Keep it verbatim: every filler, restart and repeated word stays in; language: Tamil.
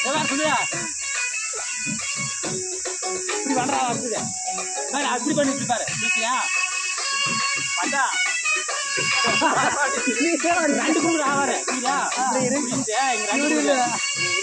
இப்படி பண்றா இருக்குது அப்படி பண்ணிட்டு இருப்பாரு சரியா பார்த்தா ரெண்டு குண்டு ஆவாரு சரியா இங்க ரெண்டு